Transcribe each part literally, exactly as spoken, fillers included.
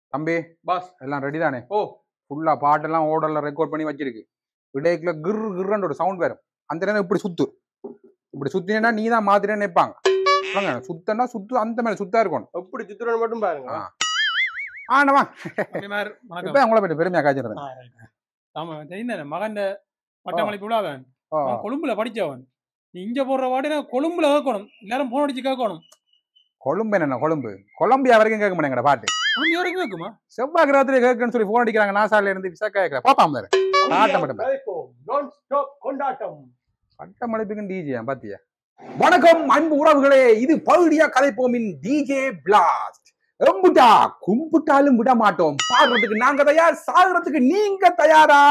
தம்பி பாஸ் எல்லாம் ரெடி தானே? ஓ ஃபுல்லா பாட்டெல்லாம் ஓடர்ல ரெக்கார்ட் பண்ணி வச்சிருக்கு. விடைக்குள்ள கிர் கிர்ன்னு ஒரு சவுண்ட் வரும். அந்த நேரம் இப்படி சுத்து, இப்படி சுத்தினா நீ தான் மாத்திரன்னு நினைப்பாங்க. சுத்தனா சுத்து அந்த மேல சுத்தா இருக்கணும். எப்படி சுத்துறன்னு மட்டும் பாருங்க. ஆனவா இப்ப உங்களை பற்றி பெருமையா காய்ச்சிருந்தேன். ஆமா என்ன மகன் பட்டமளிப்பு விழாவன் கொழும்புல படிச்சவன். நீ இங்க போடுற வாட்டி கொழும்புல கேட்கணும், எல்லாரும் போன் அடிச்சு கேட்கணும். கொழும்பு என்ன கொழும்பு கொலம்பியா வரைக்கும் கேட்க மாட்டேங்கடா பாட்டு. வரைக்கும் கேட்குமா? செவ்வாய் கிரகத்துல கேட்கணும்னு சொல்லி போன் அடிக்கிறாங்க. நாசால இருந்து விசா கேட்கற பாப்பாம் பட்டமளிப்புக்கு டிஜே பாத்தியா? வணக்கம் அன்பு உறவுகளே, இது பகுதியா கதைப்போமின் டிஜே பிளாஸ்ட். எம்புட்டா கும்பிட்டாலும் விட மாட்டோம். பாடுறதுக்கு நாங்க தயார், சாகுறதுக்கு நீங்க தயாரா?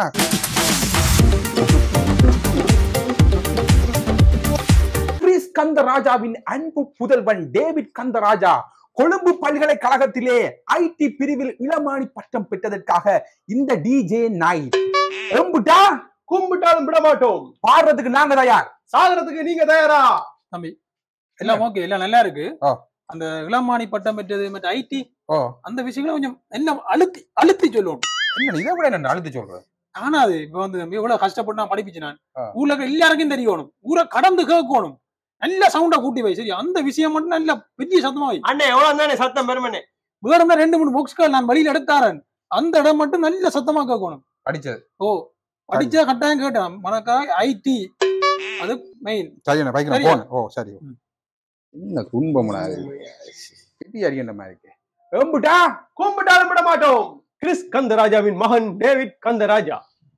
கிறிஸ் கந்தராஜாவின் அன்பு புதல்வன் டேவிட் கந்தராஜா கொழும்பு பல்கலைக்கழகத்திலே ஐடி பிரிவில் இளமானி பட்டம் பெற்றதற்காக இந்த டிஜே நைட். எம்புட்டா கும்பிட்டாலும் விட மாட்டோம். பாடுறதுக்கு நாங்க தயார், சாகுறதுக்கு நீங்க தயாரா? தம்பி எல்லாம் ஓகே, எல்லாம் நல்லா இருக்கு. அந்த இளமானி பட்டம் பெற்றது மற்ற ஐடி அந்த விஷயங்களை கொஞ்சம் என்ன அழுத்தி அழுத்தி சொல்லுவோம். என்ன இதை விட என்ன அழுத்தி சொல்றேன்? ஆனா அது இப்ப வந்து எவ்வளவு கஷ்டப்பட்டு நான் படிப்பிச்சு. நான் ஊர்ல எல்லாருக்கும் தெரியணும், ஊரை கடந்து கேட்கணும், நல்ல சவுண்டா கூட்டி வை. சரி, அந்த விஷயம் மட்டும் நல்ல பெரிய சத்தமா வை. அண்ணே எவ்வளவு தானே சத்தம் பெருமனே. வேற இருந்தா ரெண்டு மூணு புக்ஸ்கள் நான் வழியில எடுத்தாரன், அந்த இடம் மட்டும் நல்ல சத்தமா கேட்கணும். படிச்சது ஓ படிச்சா கட்டாயம் கேட்டேன். மனக்காய் ஐடி அது மெயின். சரி பைக் போன். ஓ சரி. என்ன துன்பம் பெரிய அறிகின்ற மாதிரி இருக்கு. எம்புட்டா கும்பிட்டாலும் விட மாட்டோம். கிறிஸ் கந்தராஜாவின் மகன் டேவிட் கந்தராஜா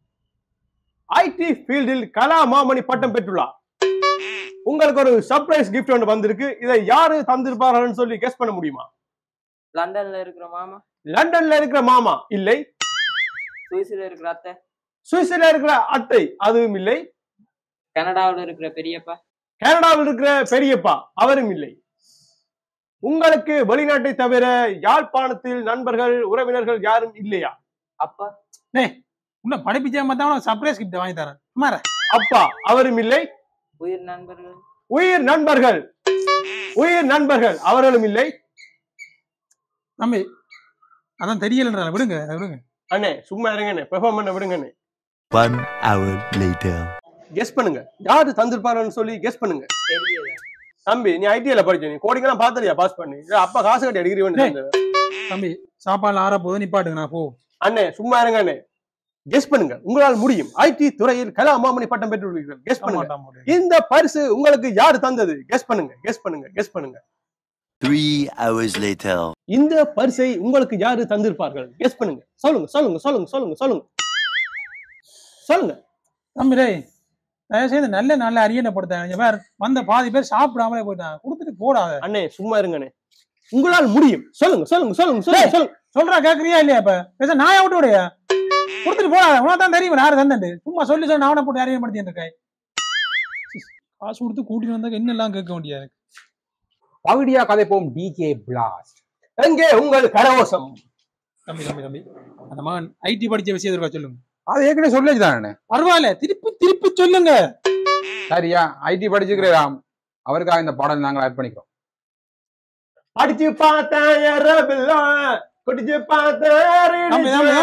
ஐடி ஃபீல்டில் கலா மாமணி பட்டம் பெற்றுள்ளார். உங்களுக்கு ஒரு சர்ப்ரைஸ் கிஃப்ட் ஒன்று வந்திருக்கு. இதை யாரு தந்திருப்பார்கள் சொல்லி கெஸ் பண்ண முடியுமா? லண்டன்ல இருக்கிற மாமா. லண்டன்ல இருக்கிற மாமா இல்லை. சுவிஸ்ல இருக்கிற அத்தை. சுவிஸ்ல இருக்கிற அத்தை அதுவும் இல்லை. கனடாவில் இருக்கிற பெரியப்பா. கனடாவில் இருக்கிற பெரியப்பா அவரும் இல்லை. உங்களுக்கு வெளிநாட்டை தவிர யாழ்ப்பாணத்தில் நண்பர்கள் உறவினர்கள் யாரும் இல்லையா? அப்பா இன்னும் படிப்பிச்சா மத்தவன சர்ப்ரைஸ் கிஃப்ட் வாங்கி தரேன். சுமார அப்பா அவரும் இல்லை. உயிர் நண்பர்கள். உயிர் நண்பர்கள் உயிர் நண்பர்கள் அவர்களும் இல்லை. தம்பி அதான் தெரியலன்றா விடுங்க விடுங்க. அண்ணே சும்மா இருங்கண்ணே, பெர்ஃபார்ம் பண்ண விடுங்கண்ணே. One hour later. கெஸ் பண்ணுங்க, யாரு தந்திருப்பாருன்னு சொல்லி கெஸ் பண்ணுங்க. தம்பி நீ ஐடில படிச்ச, நீ கோடிங்கெல்லாம் பாத்தலையா பாஸ் பண்ணி? அப்பா காசு கட்டி அடிக்கிறீங்க. தம்பி சாப்பாடு ஆற போது நிப்பாட்டுங்க நான் போ. அண்ணே சும்மா இருங்க அண்ணே, கெஸ் பண்ணுங்க, உங்களால் முடியும். ஐடி துறையில் கலா மாமணி பட்டம் பெற்றுள்ளீர்கள். கெஸ் பண்ணுங்க, இந்த பரிசு உங்களுக்கு யாரு தந்தது? கெஸ் பண்ணுங்க கெஸ் பண்ணுங்க கெஸ் பண்ணுங்க. Three hours later. இந்த பரிசை உங்களுக்கு யாரு தந்திருப்பார்கள்? கெஸ் பண்ணுங்க. சொல்லுங்க சொல்லுங்க சொல்லுங்க சொல்லுங்க சொல்லுங்க சொல்லுங்க. தம்பி தயவுசெய்து நல்ல நல்ல அரியணைப்படுத்த வந்த பாதி பேர் சாப்பிடாமலே போயிட்டாங்க. கொடுத்துட்டு போடாத. அண்ணே சும்மா இருங்கண்ணே, உங்களால் முடியும். சொல்லுங்க சொல்லுங்க சொல்லுங்க சொல்லுங்க சொல்லுங்க. சொல்றா கேக்குறியா இல்லையா? இப்ப பேச நான் விட்டு விடையா? கொடுத்துட்டு போடாத. உனக்கு தான் தெரியும் யாரு தந்தது. சும்மா சொல்லி சொல்லி நாவனை போட்டு அரியணைப்படுத்தி இருக்கேன். காசு கொடுத்து கூட்டிட்டு வந்தா என்னெல்லாம் கேட்க வேண்டியது. பகுதியா கதைப்போம் டிஜே பிளாஸ்ட். எங்கே உங்கள் கரவோசம்? தம்பி தம்பி தம்பி அந்த மகன் ஐடி படிச்ச விஷயம் இருக்கா சொல்லுங்க. அது ஏற்கனவே சொல்லிச்சு தானே. பரவாயில்ல, திருப்பி திருப்பி சொல்லுங்க. சரியா, ஐடி படிச்சுக்கிறோம், அவருக்காக இந்த பாடல் நாங்கள் ஆட் பண்ணிக்கிறோம். படிச்சு பார்த்தேன் குடிச்சு பார்த்தேன்.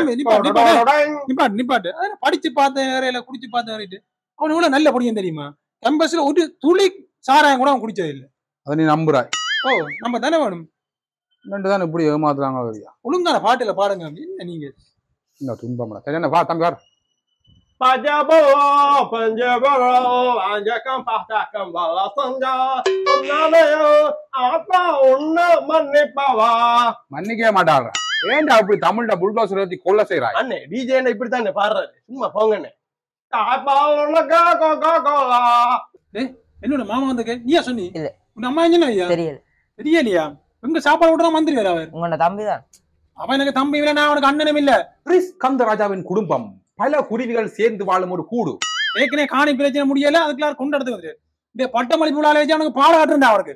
நிப்பாட்டு படிச்சு பார்த்தேன் வேறையில குடிச்சு பார்த்தேன் வேறிட்டு அவன் இவ்வளவு நல்ல படியும் தெரியுமா? கேம்பஸ்ல ஒரு துளி சாராயம் கூட அவன் குடிச்சது இல்லை. அதை நீ நம்புறாய்? ஓ நம்ம தானே வேணும். ரெண்டு தானே இப்படி ஏமாத்துறாங்க. ஒழுங்கான பாட்டுல பாடுங்க. என்ன நீங்க இன்னும் துன்பம் என்ன பா தம்பி வார். Pajabo, Panjabo, Anjakam Patakam Valasanga, Unalayo, Apa, Unna Manipava. மன்னிக்கவே மாட்டாரா? ஏன்டா அப்படி தமிழ்ல புல்டோசர் ஏத்தி கொல்ல செய்றாய்? அண்ணே டிஜே இப்படி தானே பாடுறாரு, சும்மா போங்கண்ணே. அப்பா உனக்கா கோகோ கோலா. டேய் என்னோட மாமா வந்தே நீயா சொன்னி? இல்ல உன் அம்மா என்ன ஐயா? தெரியல. தெரியலையா? உங்க சாப்பாடு விடுற மந்திரி வேற அவர். உங்க தம்பி தான். அவன் எனக்கு தம்பி இல்ல, நான் அவனுக்கு அண்ணனும் இல்ல. கிறிஸ் கந்தராஜாவின் குடும்பம் பல குருவிகள் சேர்ந்து வாழும் ஒரு கூடு. ஏற்கனவே காணி பிரச்சனை முடியல, அதுக்குள்ள கொண்டு எடுத்து வந்து இந்த பட்டமளிப்பு விழால வச்சு அவனுக்கு பாடாட்டுண்டா. அவருக்கு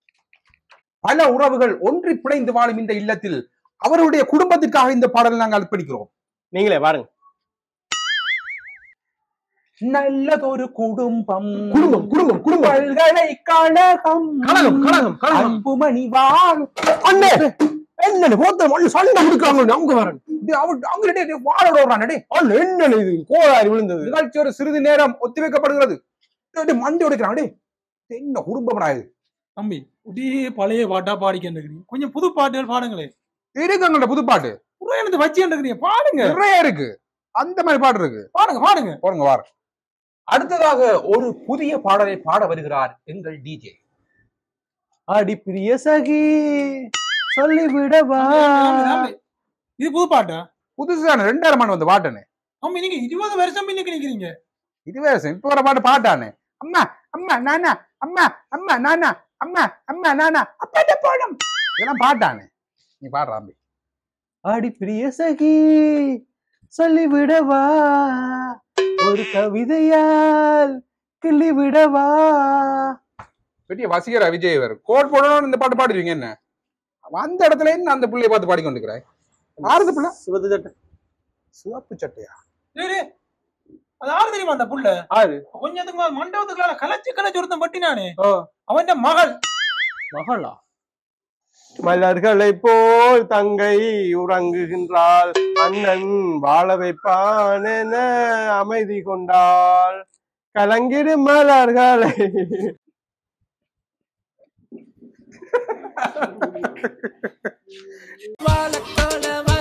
பல உறவுகள் ஒன்றி பிணைந்து வாழும் இந்த இல்லத்தில் அவருடைய குடும்பத்திற்காக இந்த பாடலை நாங்கள் அர்ப்பணிக்கிறோம். நீங்களே பாருங்க. நல்லதொரு குடும்பம் குடும்பம் குடும்பம் குடும்பம் பல்கலைக்கழகம் கழகம் கழகம் கழகம் அன்புமணி வாழும். அண்ணே என்ன போத்த மண்ணு சண்டை கொடுக்காங்க அவங்க வரேன் டேய், அவன் அங்க டேய், டேய், வாழோட ஓடுறான் டேய். அல்ல என்ன இது கோளாறு விழுந்தது நிகழ்ச்சி ஒரு சிறிது நேரம் ஒத்திவைக்கப்படுகிறது. டேய், டேய், மண்டி உடைக்கிறான் டேய். இது என்ன குடும்பம்டா இது? தம்பி ஒரே பழைய பாட்டா பாடிக்கிட்டு இருக்கிறீங்க, கொஞ்சம் புது பாட்டுகள் பாடுங்களே. இருக்குங்கள்ட்ட புது பாட்டு புறையனது வச்சுட்டு இருக்கிறீங்க, பாடுங்க நிறைய இருக்கு. அந்த மாதிரி பாட்டு இருக்கு. பாடுங்க பாடுங்க. போடுங்க வார. அடுத்ததாக ஒரு புதிய பாடலை பாட வருகிறார் எங்கள் டிஜே. அடி பிரிய சகி சொல்லிவிடவா தம்பி, தம்பி, இது புது பாட்டா? புதுசான ரெண்டாயிரம் ஆண்டு வந்த பாட்டுன்னு. தம்பி நீங்க இருபது வருஷம் பின்னுக்கு நிக்கிறீங்க. இது வேற இப்ப வர பாட்டு பாட்டானே. அம்மா அம்மா நானா அம்மா அம்மா நானா அம்மா அம்மா நானா அப்பாட்ட போடும். இதெல்லாம் பாட்டானே. நீ பாடுறா தம்பி. அடி பிரிய சகி சொல்லிவிடவா ஒரு கவிதையால் கிள்ளி விடவா. பெரிய வசீகரா விஜய் வேறு கோட் போடணும்னு இந்த பாட்டு பாடுவீங்க என்ன? அந்த இடத்துல என்ன அந்த பிள்ளைய பார்த்து பாடிக்கொண்டிருக்கிறாய்? ஆறுது பிள்ளை சிவத்து சட்டை சிவப்பு சட்டையா? டேய், டேய், அது ஆறு தெரியுமா அந்த புள்ள? ஆறு கொஞ்சத்துக்கு மேல மண்டபத்துக்குள்ள கலச்சு கலச்சு ஒருத்தன் பட்டினானே, ஓ அவன் மகள். மகளா? மலர்களை போல் தங்கை உறங்குகின்றாள், அண்ணன் வாழ வைப்பான் என அமைதி கொண்டாள், கலங்கிடு மலர்களை. வாழக்கோல